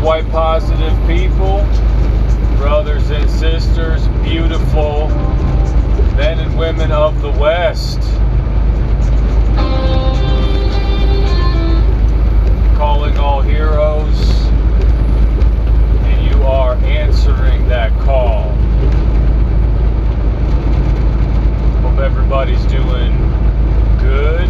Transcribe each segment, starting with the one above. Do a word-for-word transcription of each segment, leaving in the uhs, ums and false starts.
white positive people, brothers and sisters, beautiful men and women of the West. Calling all heroes, and you are answering that call. Hope everybody's doing good.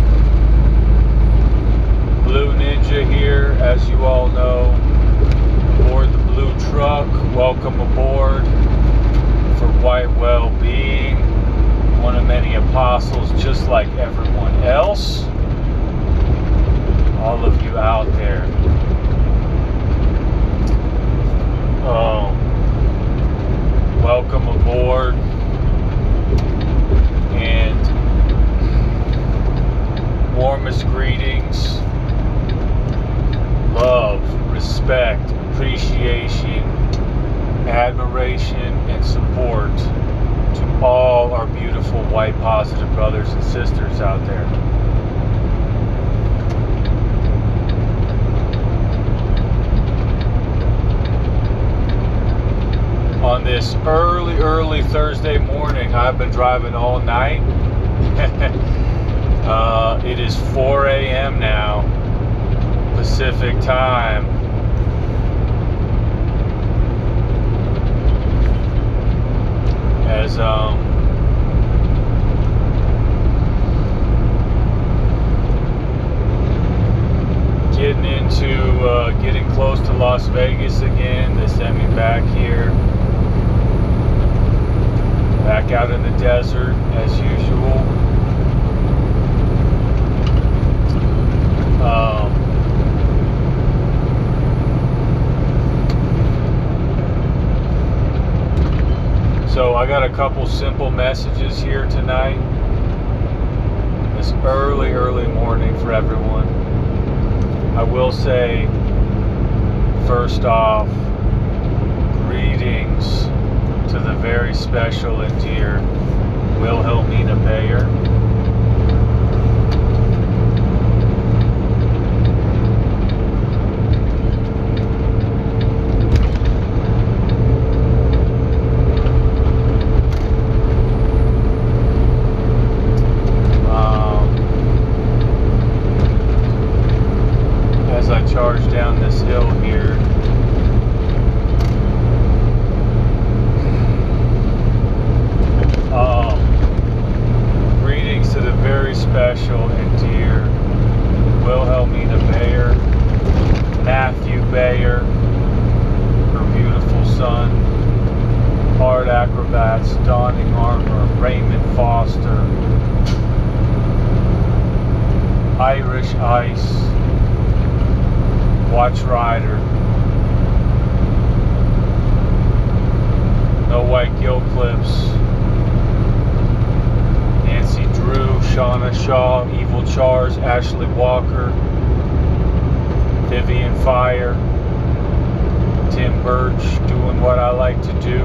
Blue Ninja here, as you all know, aboard the blue truck. Welcome aboard for white well-being. One of many apostles, just like everyone else. All of you out there. Um, welcome aboard. And warmest greetings. Love, respect, appreciation, admiration, and support to all our beautiful white positive brothers and sisters out there. On this early, early Thursday morning, I've been driving all night. uh, it is four A M now, Pacific time. As um, getting into uh, getting close to Las Vegas again. They sent me back here. Back out in the desert as usual. Um, so I got a couple simple messages here tonight. This early, early morning for everyone. I will say, first off, greetings to the very special and dear Wilhelmina Bayer. Um, as I charge down this hill here, Um, greetings to the very special and dear Wilhelmina Bayer, Matthew Bayer, her beautiful son, Hard Acrobats, Donning Armor, Raymond Foster, Irish Ice, Watch Rider, No White Gill Clips, Nancy Drew, Shauna Shaw, Evil Chars, Ashley Walker, Vivian Fire, Tim Birch, doing what I like to do.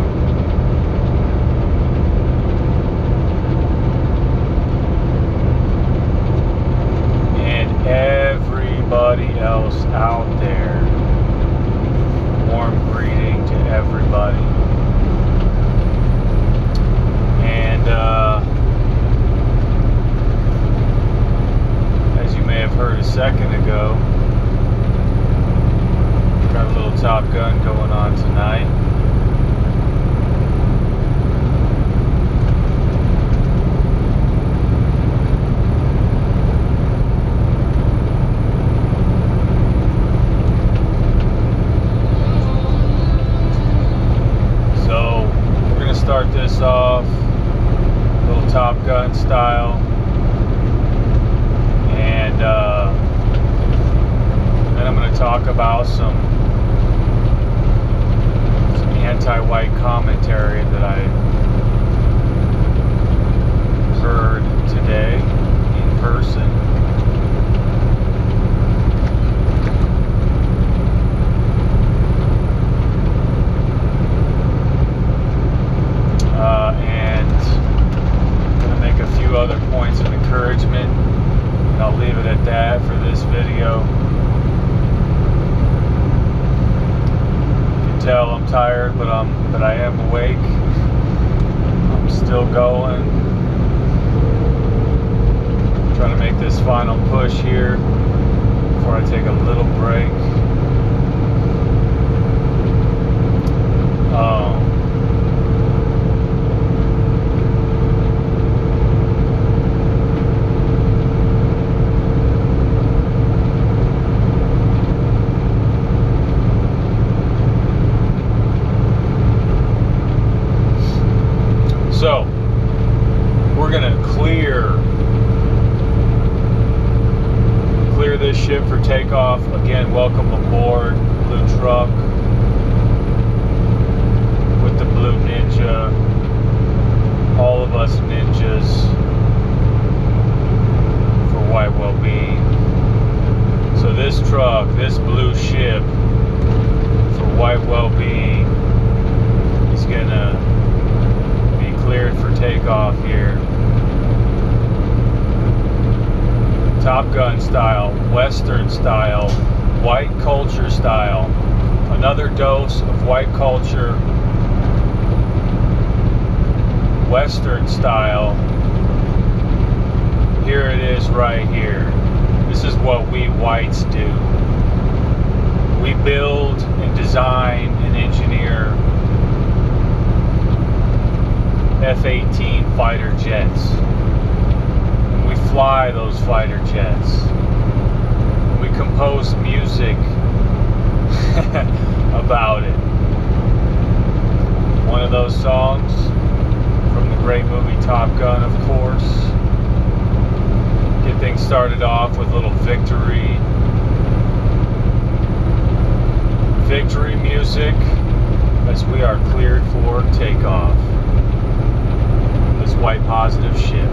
And everybody else out there. Warm greeting to everybody. And uh may have heard a second ago, got a little Top Gun going on tonight. So we're gonna start this off a little Top Gun style. And uh, then I'm going to talk about some, some anti-white commentary that I heard today in person. Uh, and I'm going to make a few other points of encouragement. I'll leave it at that for this video. tell I'm tired, but I'm but I am awake. I'm still going. Trying to make this final push here before I take a little break. Um, So, we're gonna clear clear this ship for takeoff. Again, welcome aboard Blue Truck with the Blue Ninja. All of us ninjas for white well-being. So this truck, this blue ship for white well-being is gonna cleared for takeoff here. Top Gun style, Western style, white culture style. Another dose of white culture, Western style. Here it is right here. This is what we whites do. We build and design and engineer F eighteen fighter jets. We fly those fighter jets. We compose music about it. One of those songs from the great movie Top Gun, of course. Get things started off with a little victory. Victory music as we are cleared for takeoff. This white positive ship.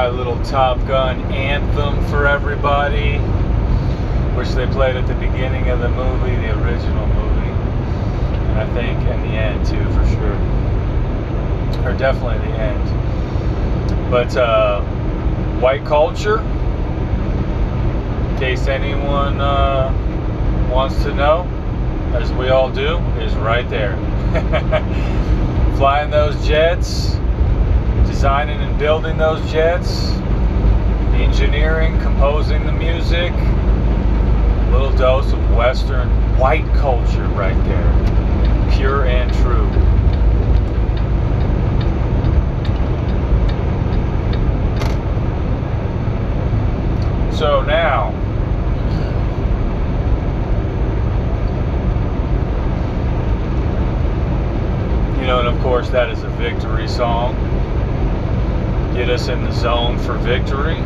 my little Top Gun anthem for everybody, which they played at the beginning of the movie, the original movie, and I think in the end too, for sure, or definitely the end. But uh, white culture, in case anyone uh, wants to know, as we all do, is right there. Flying those jets, designing and building those jets, the engineering, composing the music, a little dose of Western white culture right there, pure and true. So now, you know, and of course that is a victory song. Get us in the zone for victory.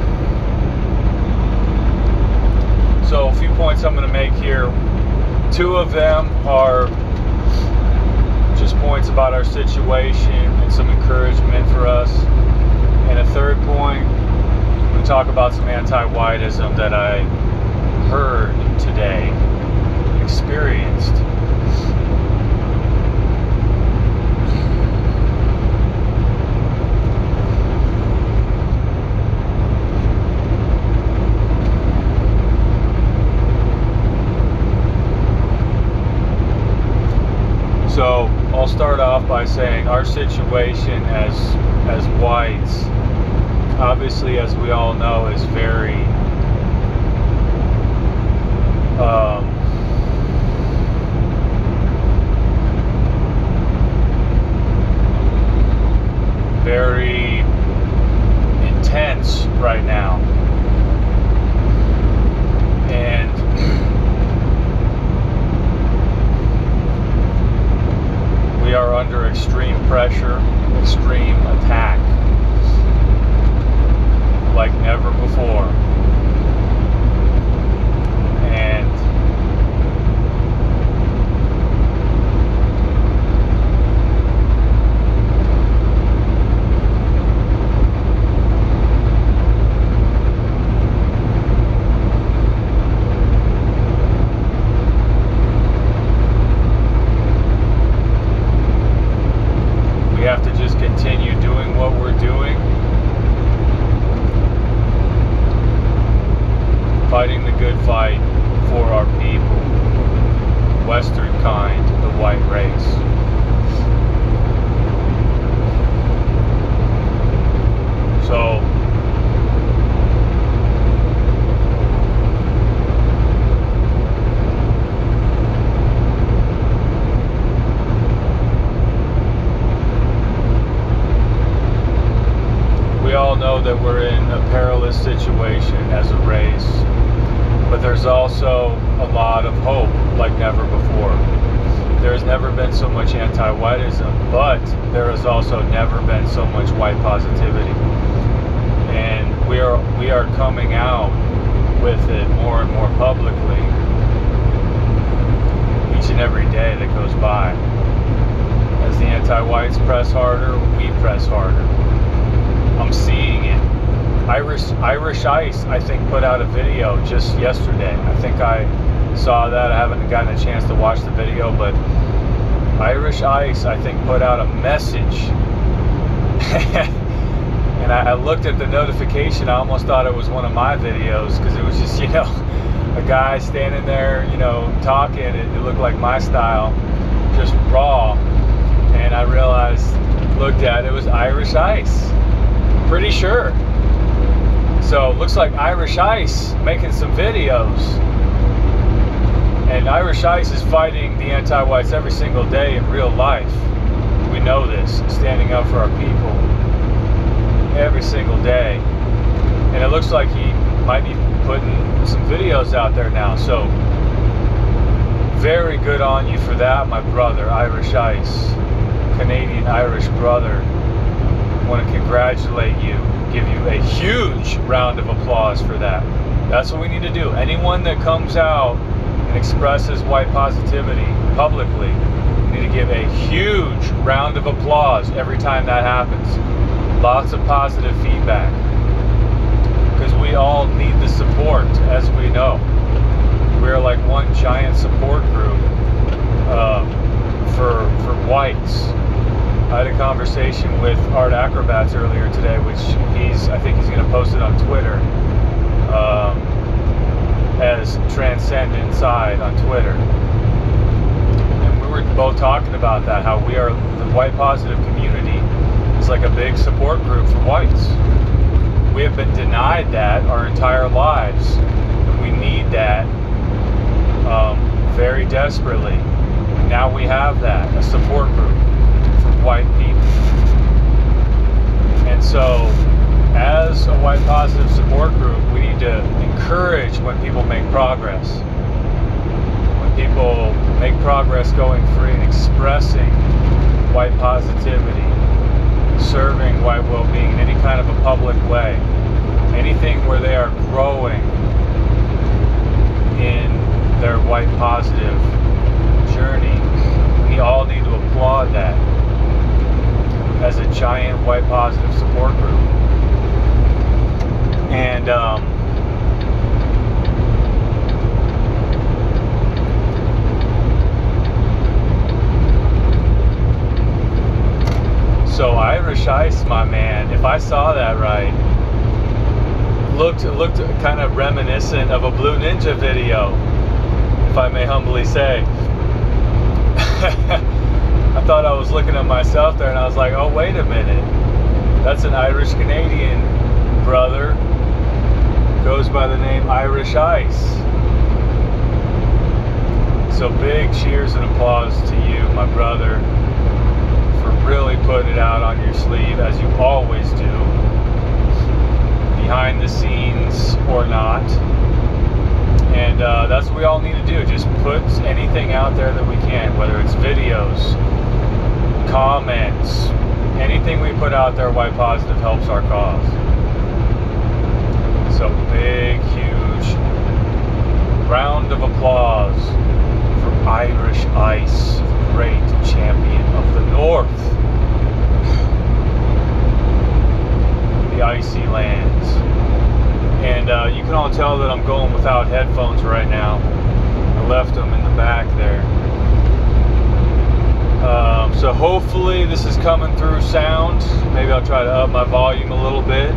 So a few points I'm going to make here. Two of them are just points about our situation and some encouragement for us. And a third point, I'm going to talk about some anti-whiteism that I heard today, experienced. So I'll start off by saying our situation as as whites, obviously, as we all know, is very um, very intense right now, and we are under extreme pressure, extreme attack, like never before. And we have to just continue doing what we're doing, fighting the good fight for our people, Western kind, the white race. So we all know that we're in a perilous situation as a race, but there's also a lot of hope like never before. There's never been so much anti-whiteism, but there has also never been so much white positivity. And we are we are coming out with it more and more publicly each and every day that goes by. As the anti-whites press harder, we press harder. I'm seeing it. Irish Irish Ice, I think, put out a video just yesterday. I think I saw that. I haven't gotten a chance to watch the video, but Irish Ice, I think, put out a message. And I, I looked at the notification. I almost thought it was one of my videos, because it was just, you know, a guy standing there, you know, talking. It, it looked like my style, just raw. And I realized, looked at it, it was Irish Ice. Pretty sure. So it looks like Irish Ice making some videos. And Irish Ice is fighting the anti-whites every single day in real life. We know this, standing up for our people every single day. And it looks like he might be putting some videos out there now. So very good on you for that, my brother, Irish Ice, Canadian Irish brother. I want to congratulate you, give you a huge round of applause for that. That's what we need to do. Anyone that comes out and expresses white positivity publicly, we need to give a huge round of applause every time that happens. Lots of positive feedback. because we all need the support, as we know. We're like one giant support group uh, for for whites. I had a conversation with Art Acrobats earlier today, which he's I think he's going to post it on Twitter um, as Transcend Inside on Twitter. And we were both talking about that, how we are the white positive community is like a big support group for whites. We have been denied that our entire lives. We need that um, very desperately. Now we have that, a support group for white people. And so, as a white positive support group, we need to encourage when people make progress. When people make progress going free and expressing white positivity, serving white well-being in any kind of a public way, anything where they are growing in their white positive journey, we all need to applaud that as a giant white positive support group. And um, so Irish Ice, my man, if I saw that right, looked looked kind of reminiscent of a Blue Ninja video, if I may humbly say. I thought I was looking at myself there and I was like, oh, wait a minute. That's an Irish Canadian brother. Goes by the name Irish Ice. So big cheers and applause to you, my brother, for really putting it out on your sleeve, as you always do. Behind the scenes or not. And uh, that's what we all need to do. Just put anything out there that we can, whether it's videos, comments, anything we put out there, white positive helps our cause. So big, huge round of applause for Irish Ice, great champion of the North, the icy lands. And uh, you can all tell that I'm going without headphones right now. I left them in the back there. Um, so hopefully this is coming through sound. Maybe I'll try to up my volume a little bit.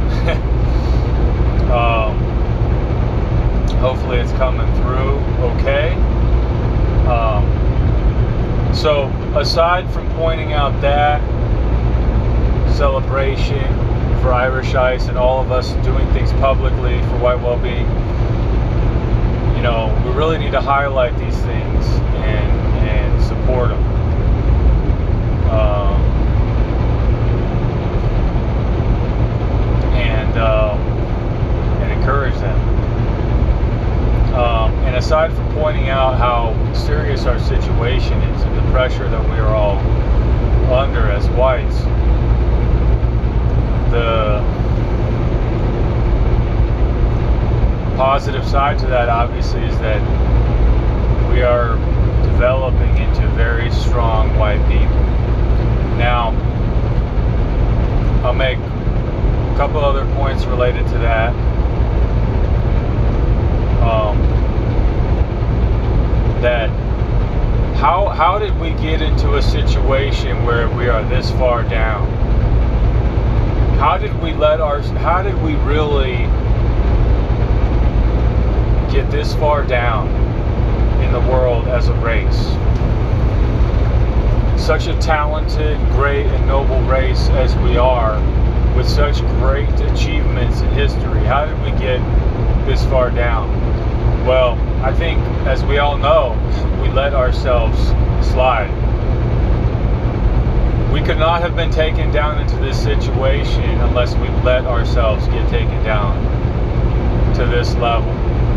um, hopefully it's coming through okay. Um, so aside from pointing out that celebration for Irish Ice and all of us doing things publicly for white well-being, you know, we really need to highlight these things and and support them. Um, and uh, and encourage them. Um, and aside from pointing out how serious our situation is and the pressure that we are all under as whites, the positive side to that obviously is that we are developing into very strong white people. Now, I'll make a couple other points related to that. Um, that how how did we get into a situation where we are this far down? How did we let our, how did we really get this far down in the world as a race? Such a talented, great, and noble race as we are, with such great achievements in history. How did we get this far down? Well, I think, as we all know, we let ourselves slide. We could not have been taken down into this situation unless we let ourselves get taken down to this level.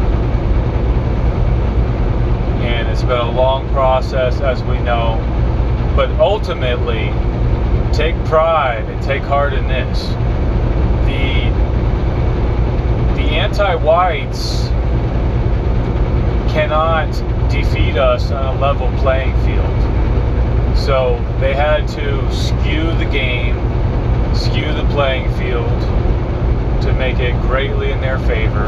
And it's been a long process, as we know. But ultimately, take pride and take heart in this. The, the anti-whites cannot defeat us on a level playing field. So they had to skew the game, skew the playing field to make it greatly in their favor.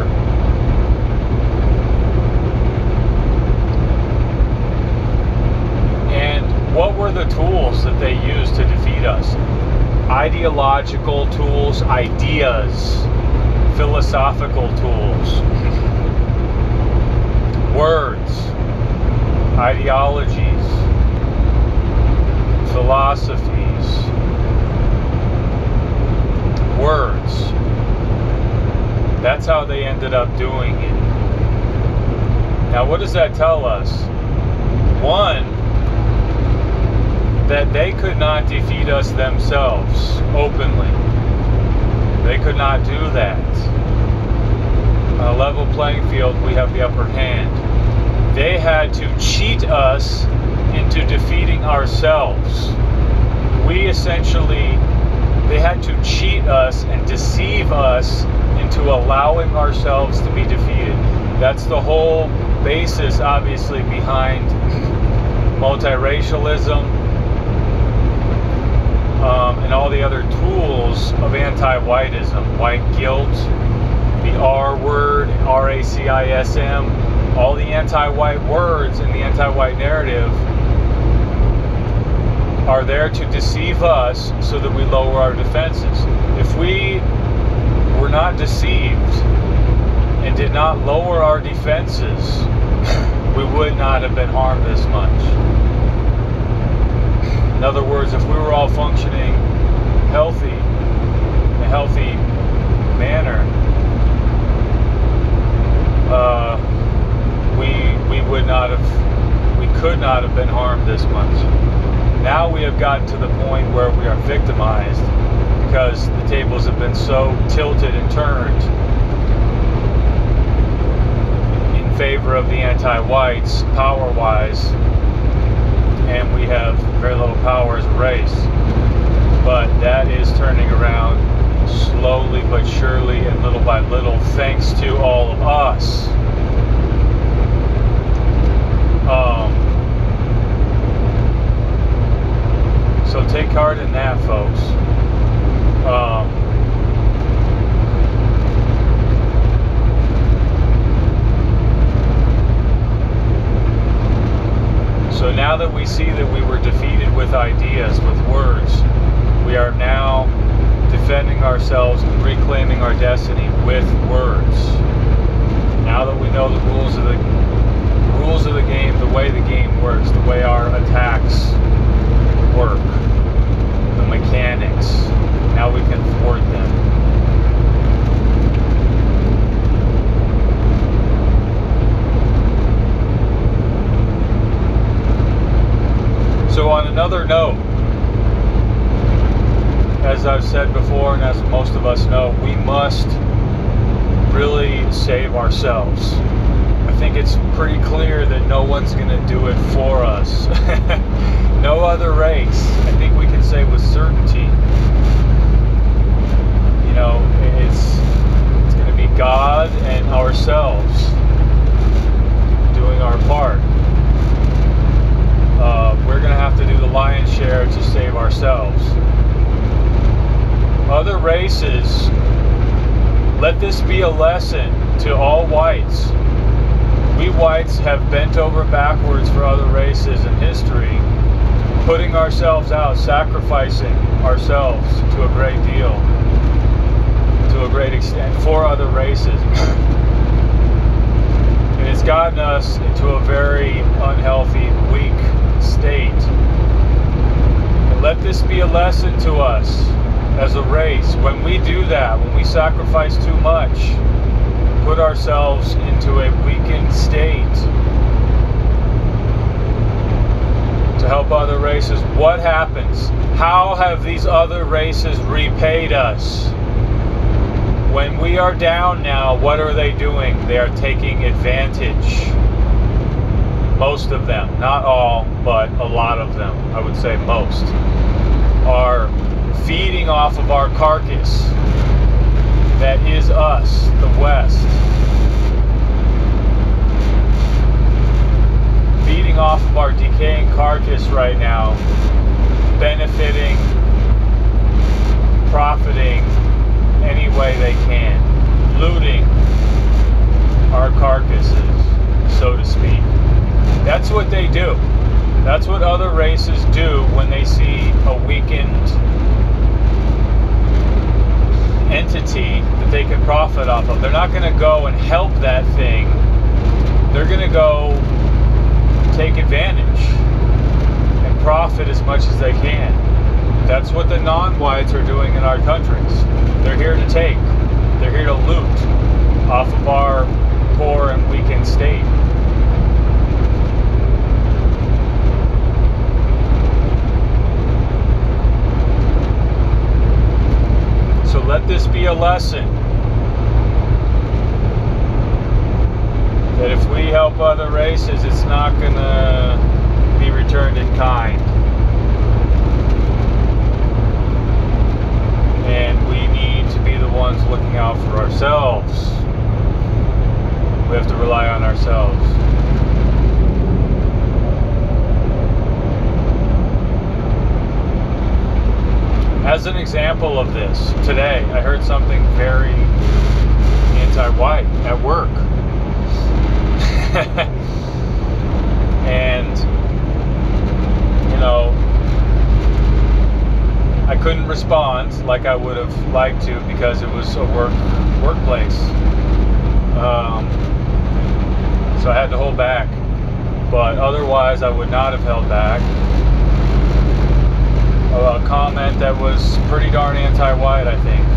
And what were the tools that they used to defeat us? Ideological tools, ideas, philosophical tools, words, ideologies, philosophies, words. That's how they ended up doing it. Now, what does that tell us? One, that they could not defeat us themselves openly. They could not do that. On a level playing field, we have the upper hand. They had to cheat us into defeating ourselves. We essentially, they had to cheat us and deceive us into allowing ourselves to be defeated. That's the whole basis, obviously, behind multiracialism, Um, and all the other tools of anti-whiteism, white guilt, the R word, R A C I S M, all the anti-white words in the anti-white narrative are there to deceive us so that we lower our defenses. If we were not deceived and did not lower our defenses, we would not have been harmed this much. In other words, if we were all functioning healthy, in a healthy manner, uh, we we would not have, we could not have been harmed this much. Now we have gotten to the point where we are victimized because the tables have been so tilted and turned in favor of the anti-whites, power-wise, and we have very little power as a race. But that is turning around slowly but surely and little by little, thanks to all of us. Um, so take heart in that, folks. Um, So now that we see that we were defeated with ideas, with words, we are now defending ourselves and reclaiming our destiny with words. Now that we know the rules of the rules of the game, the way the game works, the way our attacks work, the mechanics, now we can thwart them. So on another note, as I've said before and as most of us know, we must really save ourselves. I think it's pretty clear that no one's going to do it for us. No other race. I think we can say with certainty, you know, it's, it's going to be God and ourselves doing our part. Uh, we're going to have to do the lion's share to save ourselves. Other races, let this be a lesson to all whites. We whites have bent over backwards for other races in history, putting ourselves out, sacrificing ourselves to a great deal, to a great extent, for other races. And it's gotten us into a very unhealthy, weak state. And let this be a lesson to us as a race. When we do that, when we sacrifice too much, put ourselves into a weakened state to help other races, what happens? How have these other races repaid us? When we are down now, what are they doing? They are taking advantage. Most of them, not all, but a lot of them, I would say most, are feeding off of our carcass. That is us, the West. Feeding off of our decaying carcass right now, benefiting, profiting any way they can. That's what other races do when they see a weakened entity that they can profit off of. They're not going to go and help that thing. They're going to go take advantage and profit as much as they can. That's what the non-whites are doing in our countries. They're here to take. They're here to loot off of our poor and weakened state. So let this be a lesson that if we help other races, it's not going to be returned in kind. And we need to be the ones looking out for ourselves. We have to rely on ourselves. As an example of this, today I heard something very anti-white at work. And, you know, I couldn't respond like I would have liked to because it was a work workplace. Um, so I had to hold back. But otherwise, I would not have held back. A comment that was pretty darn anti-white, I think.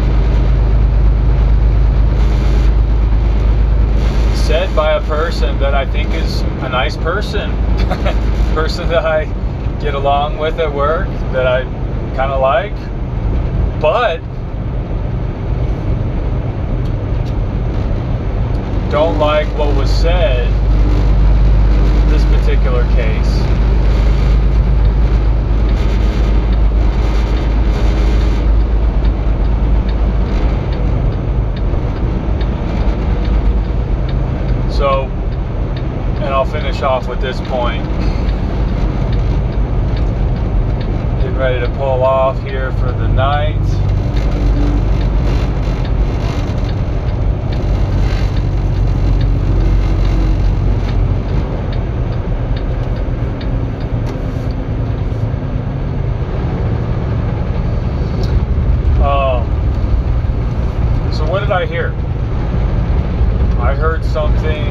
Said by a person that I think is a nice person. Person that I get along with at work, that I kind of like. But don't like what was said in this particular case. So, and I'll finish off with this point. Getting ready to pull off here for the night. Um, so what did I hear? I heard something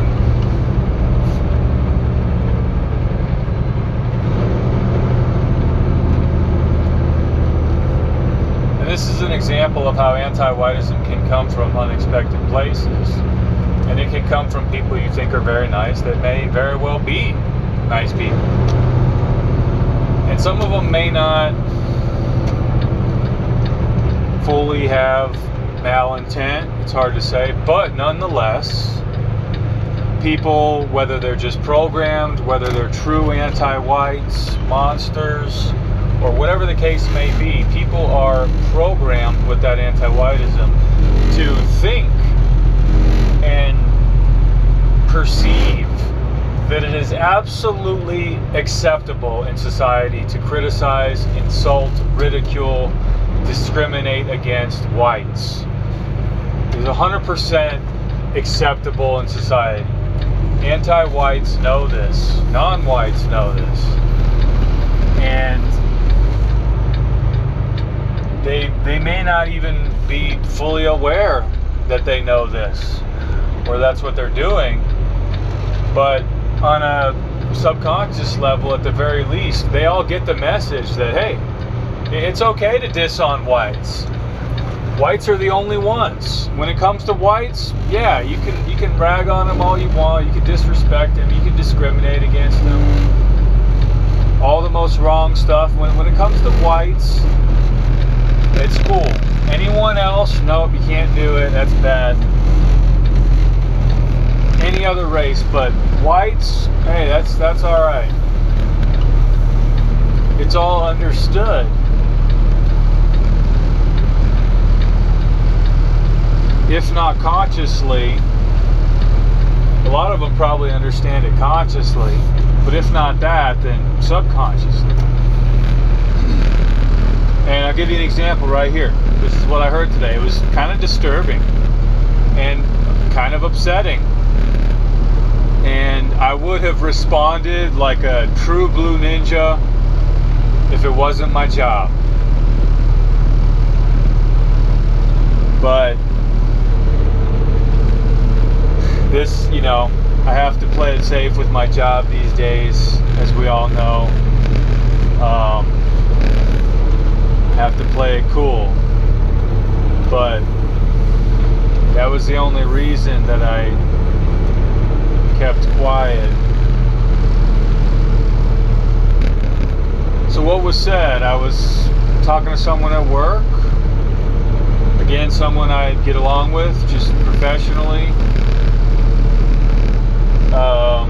and this is an example of how anti-whiteism can come from unexpected places, and it can come from people you think are very nice that may very well be nice people, and some of them may not fully have malintent. It's hard to say, but nonetheless, people, whether they're just programmed, whether they're true anti-whites, monsters, or whatever the case may be, people are programmed with that anti-whiteism to think and perceive that it is absolutely acceptable in society to criticize, insult, ridicule, discriminate against whites. It's one hundred percent acceptable in society. Anti-whites know this. Non-whites know this. And they, they may not even be fully aware that they know this, or that's what they're doing. But on a subconscious level, at the very least, they all get the message that, hey, it's okay to diss on whites. Whites are the only ones. When it comes to whites, yeah, you can you can brag on them all you want. You can disrespect them. You can discriminate against them. All the most wrong stuff. When when it comes to whites, it's cool. Anyone else, nope, you can't do it. That's bad. Any other race, but whites, hey, that's that's all right. It's all understood. If not consciously, a lot of them probably understand it consciously, but if not that, then subconsciously. And I'll give you an example right here. This is what I heard today. It was kind of disturbing and kind of upsetting. And I would have responded like a true blue ninja if it wasn't my job. But this, you know, I have to play it safe with my job these days, as we all know. Um, have to play it cool. But that was the only reason that I kept quiet. So what was said? I was talking to someone at work. Again, someone I get along with, just professionally. Um,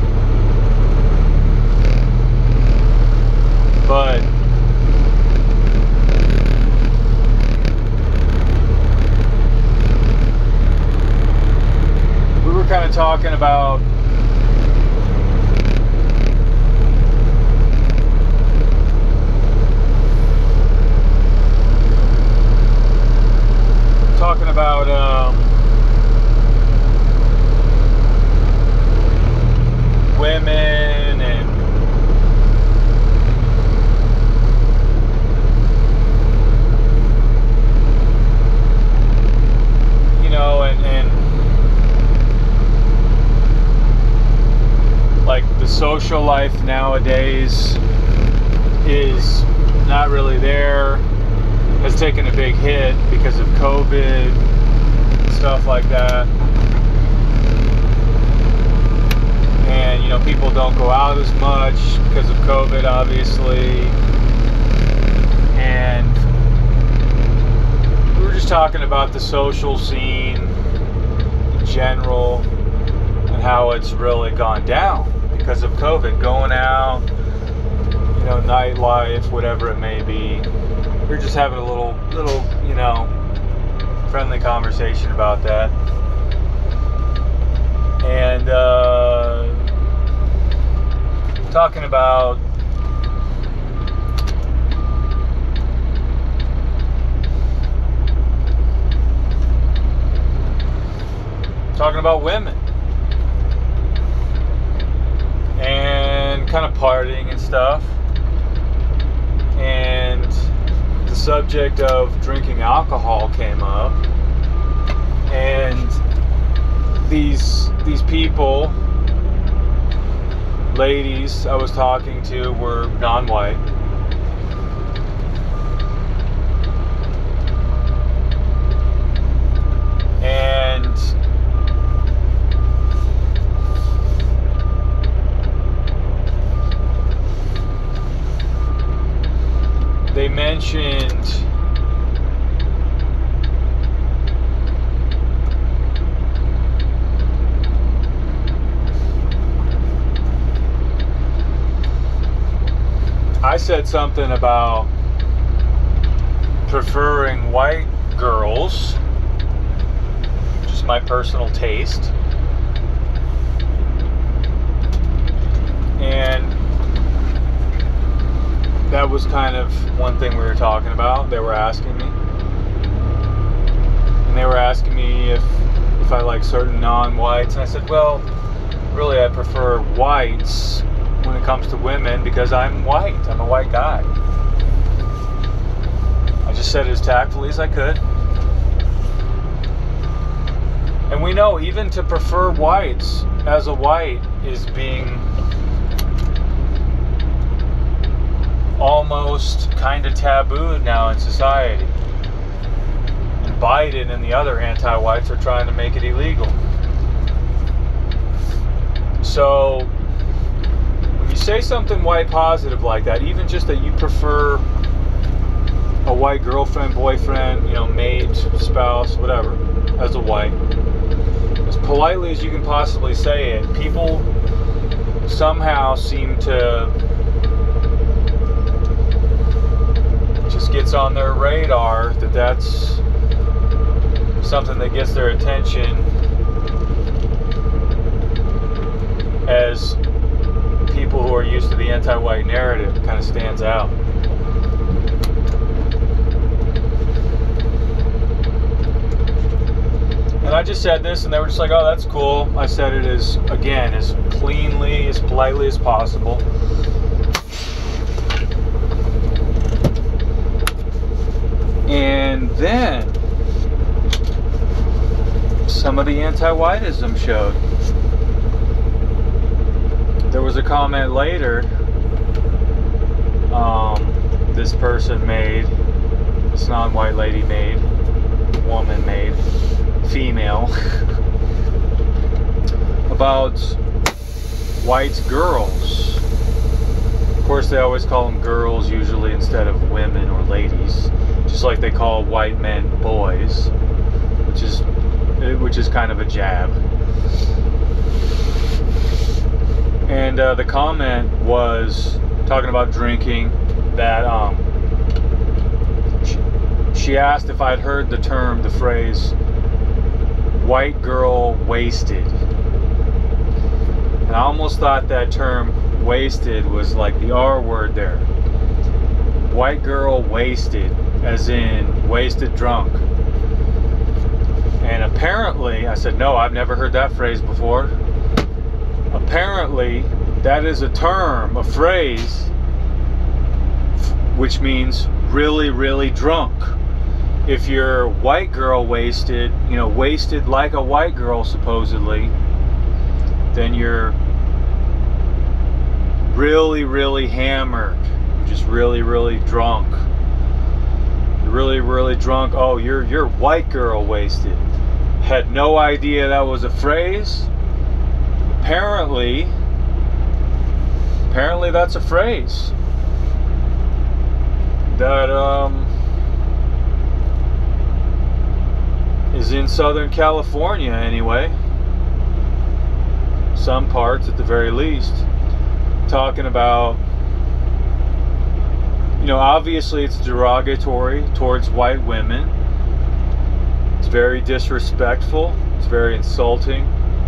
but we were kind of talking about talking about um, women and you know and, and like the social life nowadays is not really there. Has taken a big hit because of COVID, stuff like that. And, you know, people don't go out as much because of COVID, obviously. And we were just talking about the social scene in general and how it's really gone down because of COVID. Going out, you know, nightlife, whatever it may be. We're just having a little, little, you know, friendly conversation about that. And uh, talking about talking about women and kind of partying and stuff. And the subject of drinking alcohol came up, and these these people, ladies I was talking to, were non-white. And they mentioned I said something about preferring white girls, just my personal taste. And that was kind of one thing we were talking about. They were asking me. And they were asking me if if I like certain non-whites. And I said, well, really I prefer whites when it comes to women because I'm white. I'm a white guy. I just said it as tactfully as I could. And we know even to prefer whites as a white is being almost kind of tabooed now in society. And Biden and the other anti-whites are trying to make it illegal. So when you say something white positive like that, even just that you prefer a white girlfriend, boyfriend, you know, mate, spouse, whatever, as a white, as politely as you can possibly say it, people somehow seem to just gets on their radar that that's something that gets their attention as people who are used to the anti-white narrative. Kind of stands out. And I I just said this, and they were just like, oh, that's cool. I said it as, again, as cleanly, as politely as possible. And then some of the anti-whiteism showed. There was a comment later um, this person made, this non-white lady made, woman made, female, about white girls. Of course, they always call them girls usually instead of women or ladies, just like they call white men boys, which is which is kind of a jab. And uh, the comment was talking about drinking, that um, she, she asked if I'd heard the term, the phrase, white girl wasted. And I almost thought that term wasted was like the R word there. White girl wasted, as in wasted drunk. And apparently, I said, no, I've never heard that phrase before. Apparently, that is a term, a phrase, which means really, really drunk. If you're white girl wasted, you know, wasted like a white girl supposedly, then you're really, really hammered. You're just really, really drunk. You're really, really drunk. Oh, you're you're white girl wasted. Had no idea that was a phrase. Apparently, apparently that's a phrase that um, is in Southern California anyway. Some parts at the very least. Talking about, you know, obviously it's derogatory towards white women. It's very disrespectful. It's very insulting.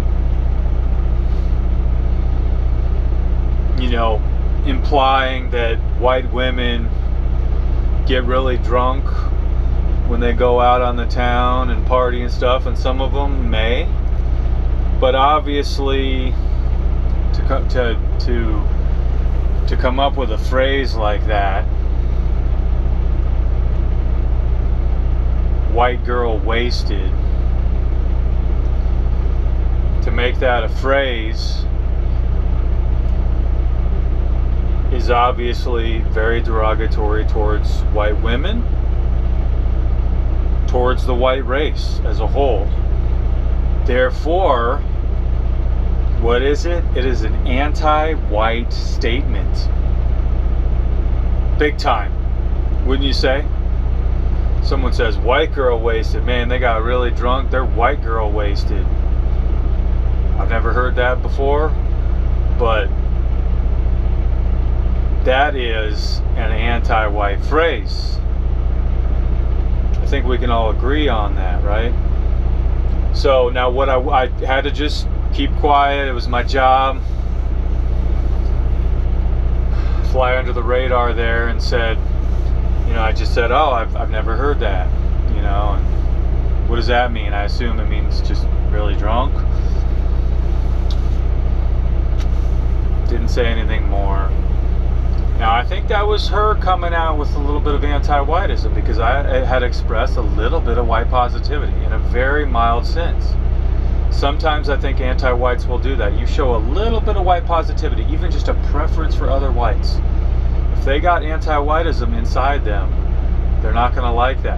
You know, implying that white women get really drunk when they go out on the town and party and stuff, and some of them may. But obviously, to come to to to come up with a phrase like that, white girl wasted, to make that a phrase is obviously very derogatory towards white women, towards the white race as a whole. Therefore, what is it? It is an anti-white statement. Big time, wouldn't you say? Someone says, white girl wasted. Man, they got really drunk. They're white girl wasted. I've never heard that before, but that is an anti-white phrase. I think we can all agree on that, right? So now what I, I had to just keep quiet. It was my job. Fly under the radar there and said, you know, I just said, oh, I've, I've never heard that, you know, and what does that mean? I assume it means just really drunk. Didn't say anything more. Now, I think that was her coming out with a little bit of anti-whiteism, because I had expressed a little bit of white positivity in a very mild sense. Sometimes I think anti-whites will do that. You show a little bit of white positivity, even just a preference for other whites. If they got anti-whiteism inside them, they're not going to like that.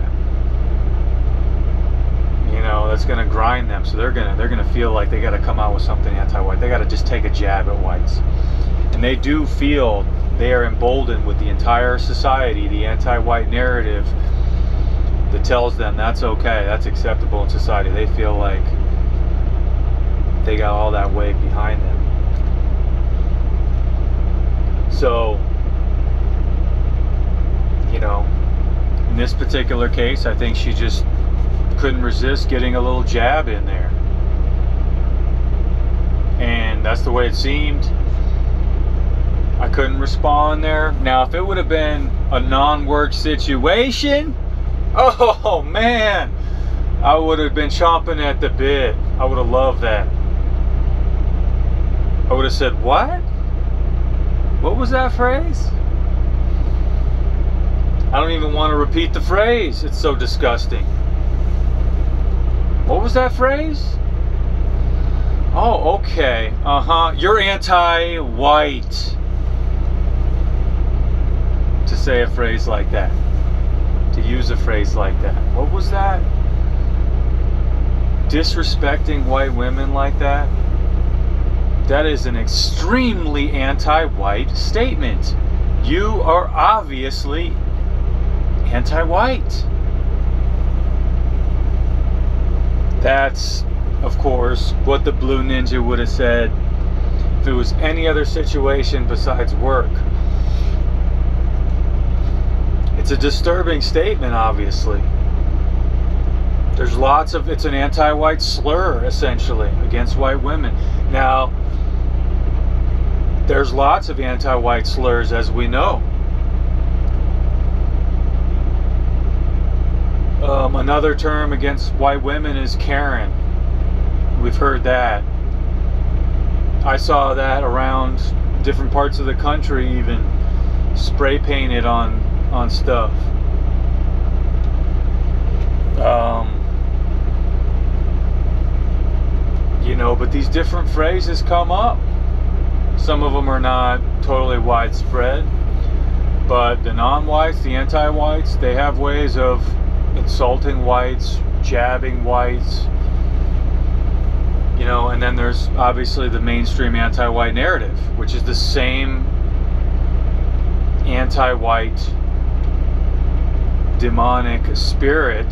You know, that's going to grind them. So they're going to they're going to feel like they got to come out with something anti-white. They got to just take a jab at whites. And they do feel they are emboldened with the entire society, the anti-white narrative that tells them that's okay, that's acceptable in society. They feel like they got all that weight behind them. So, you know, in this particular case, I think she just couldn't resist getting a little jab in there. And that's the way it seemed. I couldn't respond there. Now, if it would have been a non-work situation, oh man, I would have been chomping at the bit. I would have loved that. I would have said, what? What was that phrase? I don't even want to repeat the phrase. It's so disgusting. What was that phrase? Oh, okay. Uh-huh. You're anti-white. To say a phrase like that. To use a phrase like that. What was that? Disrespecting white women like that? That is an extremely anti-white statement. You are obviously anti-white. That's, of course, what the Blue Ninja would have said if it was any other situation besides work. It's a disturbing statement, obviously. There's lots of, it's an anti-white slur, essentially, against white women. Now, there's lots of anti-white slurs, as we know. Um, another term against white women is Karen. We've heard that. I saw that around different parts of the country, even spray painted on on stuff. Um, you know, but these different phrases come up. Some of them are not totally widespread, but the non-whites, the anti-whites, they have ways of insulting whites, jabbing whites, you know. And then there's obviously the mainstream anti-white narrative, which is the same anti-white demonic spirit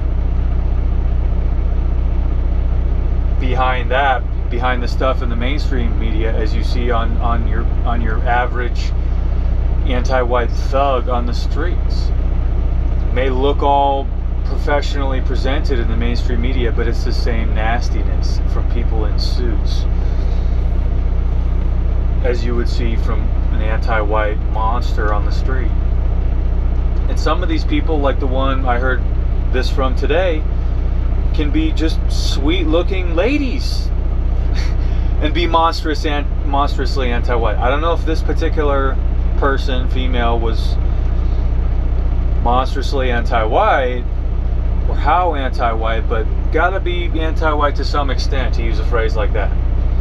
behind that, behind the stuff in the mainstream media, as you see on on your on your average anti-white thug on the streets. May look all professionally presented in the mainstream media, but it's the same nastiness from people in suits as you would see from an anti-white monster on the street. And some of these people, like the one I heard this from today, can be just sweet looking ladies and be monstrous and monstrously anti-white. I don't know if this particular person, female, was monstrously anti-white or how anti-white, but gotta be anti-white to some extent, to use a phrase like that.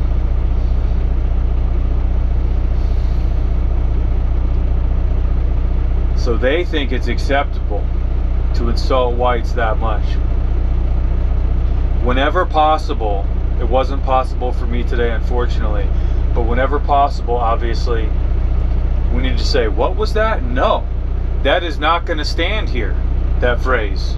So they think it's acceptable to insult whites that much. Whenever possible, it wasn't possible for me today, unfortunately, but whenever possible, obviously, we need to say, what was that? No, that is not going to stand here, that phrase.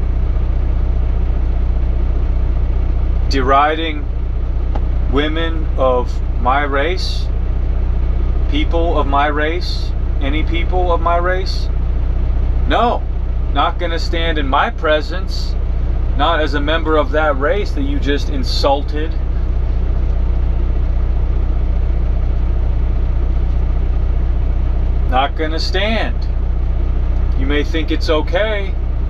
Deriding women of my race, people of my race, any people of my race? No, not going to stand in my presence, not as a member of that race that you just insulted. Not going to stand. You may think it's okay.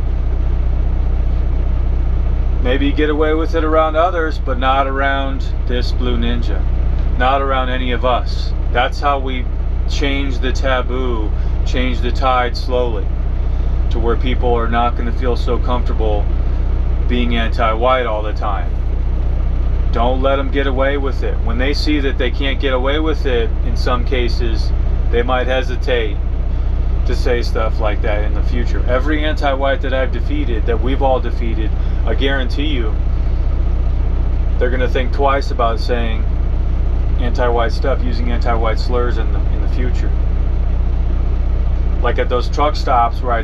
Maybe get away with it around others, but not around this Blue Ninja. Not around any of us. That's how we change the taboo, change the tide slowly, to where people are not going to feel so comfortable being anti-white all the time. Don't let them get away with it. When they see that they can't get away with it, in some cases, they might hesitate to say stuff like that in the future. Every anti-white that I've defeated, that we've all defeated, I guarantee you, they're going to think twice about saying anti-white stuff, using anti-white slurs in the in the future. Like at those truck stops where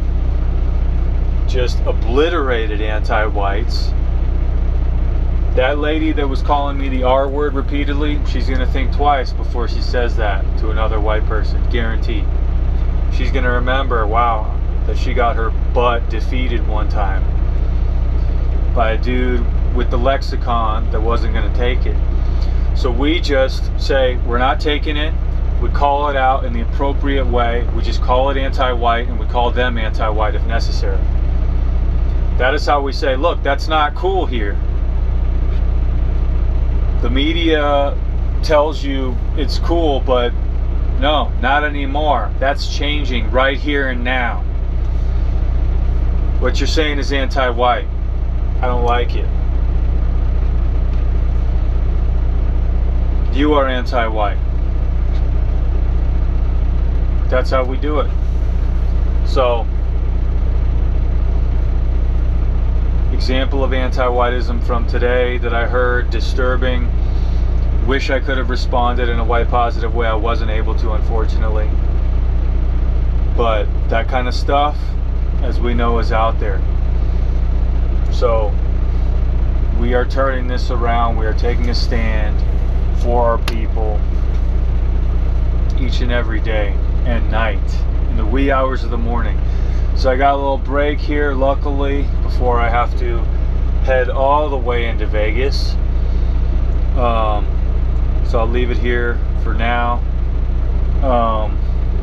I just obliterated anti-whites. That lady that was calling me the R word repeatedly, she's going to think twice before she says that to another white person, guaranteed. She's going to remember, wow, that she got her butt defeated one time by a dude with the lexicon that wasn't going to take it. So we just say, we're not taking it. We call it out in the appropriate way. We just call it anti-white, and we call them anti-white if necessary. That is how we say, look, that's not cool here. The media tells you it's cool, but no, not anymore. That's changing right here and now. What you're saying is anti-white. I don't like it. You are anti-white. That's how we do it. So, example of anti-whiteism from today that I heard, disturbing. Wish I could have responded in a white positive way. I wasn't able to, unfortunately. But that kind of stuff, as we know, is out there. So we are turning this around. We are taking a stand for our people each and every day and night, in the wee hours of the morning. So I got a little break here, luckily, before I have to head all the way into Vegas. Um, so I'll leave it here for now. Um,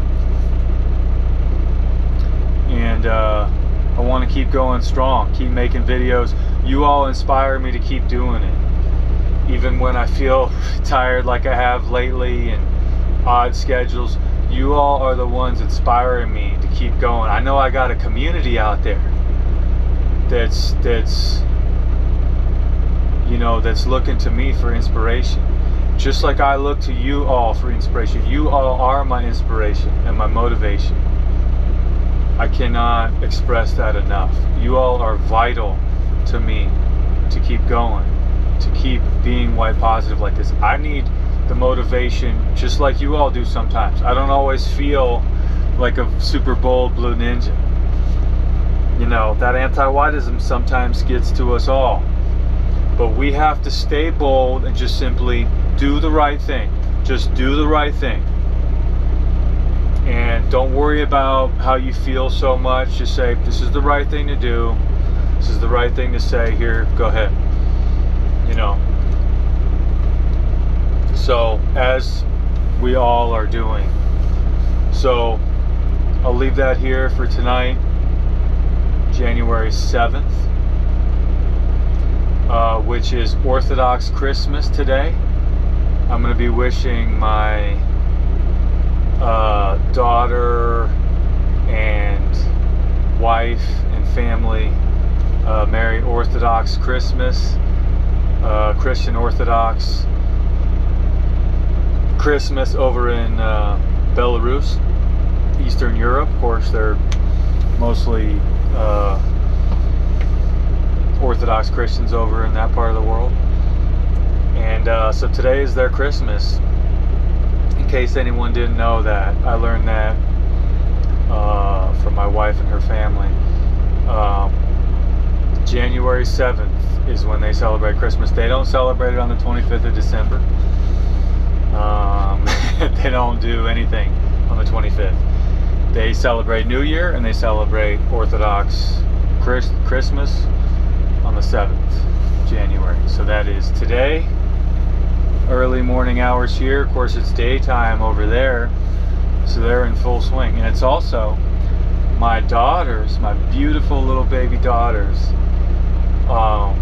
and uh, I want to keep going strong, keep making videos. You all inspire me to keep doing it. Even when I feel tired like I have lately and odd schedules, you all are the ones inspiring me to keep going. I know I got a community out there that's, that's, you know, that's looking to me for inspiration. Just like I look to you all for inspiration. You all are my inspiration and my motivation. I cannot express that enough. You all are vital to me to keep going, to keep being white positive like this. I need the motivation just like you all do sometimes. I don't always feel like a super bold blue ninja. You know, that anti-whiteism sometimes gets to us all. But we have to stay bold and just simply do the right thing. Just do the right thing. And don't worry about how you feel so much. Just say, this is the right thing to do. This is the right thing to say. Here, go ahead. You know. So, as we all are doing. So, I'll leave that here for tonight, January seventh, uh, which is Orthodox Christmas today. I'm going to be wishing my uh, daughter and wife and family uh, Merry Orthodox Christmas, uh, Christian Orthodox Christmas over in uh, Belarus, Eastern Europe. Of course, they're mostly uh, Orthodox Christians over in that part of the world. And uh, so today is their Christmas. In case anyone didn't know that, I learned that uh, from my wife and her family. Um, January seventh is when they celebrate Christmas. They don't celebrate it on the twenty-fifth of December. Um, they don't do anything on the twenty-fifth. They celebrate New Year and they celebrate Orthodox Chris Christmas on the seventh of January. So that is today. Early morning hours here. Of course, it's daytime over there, so they're in full swing. And it's also my daughters, my beautiful little baby daughters, um,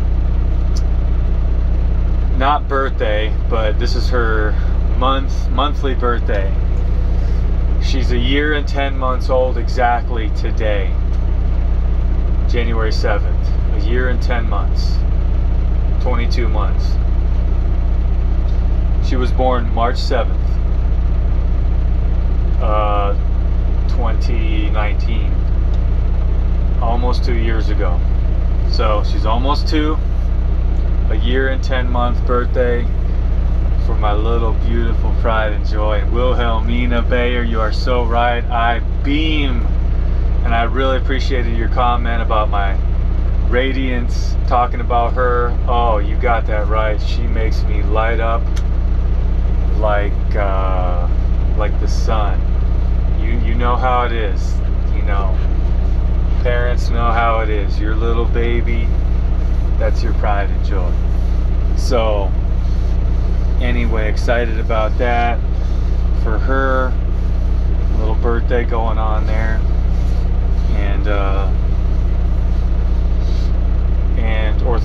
not birthday, but this is her month monthly birthday. She's a year and ten months old exactly today, January seventh. A year and ten months, twenty-two months. She was born March seventh, uh, twenty nineteen, almost two years ago. So she's almost two, a year and ten month birthday for my little beautiful pride and joy. And Wilhelmina Bayer, you are so right. I beam, and I really appreciated your comment about my radiance, talking about her. Oh, you got that right. She makes me light up like uh, like the sun. You you know how it is. You know, parents know how it is. Your little baby, that's your pride and joy. So anyway, excited about that for her. Little birthday going on there, and uh,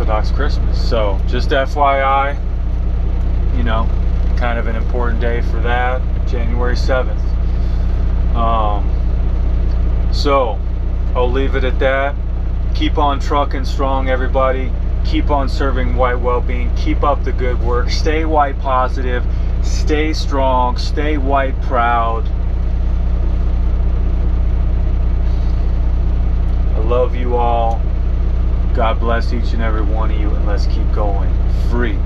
Orthodox Christmas. So just F Y I, you know, kind of an important day for that, January seventh. Um, so I'll leave it at that. Keep on trucking strong, everybody. Keep on serving white well-being. Keep up the good work. Stay white positive. Stay strong. Stay white proud. I love you all. God bless each and every one of you, and let's keep going free.